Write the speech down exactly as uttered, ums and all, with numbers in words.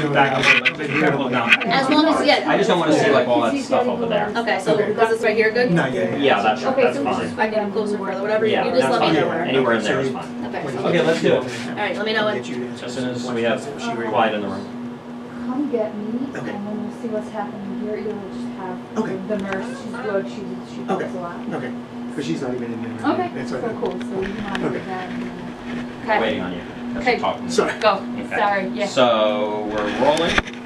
back up. Like, be careful now. As long as, yeah. I just don't want to see like all that stuff over there. Okay, so is this right here good? No, yeah, yeah. Yeah, that's Okay, that's so fine. I can closer further, whatever. Yeah, You just that's let me fine. know where. Anywhere in there is fine. Okay. Okay, let's do it. All right, let me know when. As soon as we have quiet in the room. Come get me, Okay. and then we'll see what's happening here. You'll just have Okay. the nurse. She's good. She she Okay. does a lot. Okay. Because she's not even in there. Okay. That's So right. cool. So you can have Okay. that. and then- We're Okay. waiting on you. That's Okay. talking. Sorry. Go. Okay. Sorry. Yeah. So we're rolling.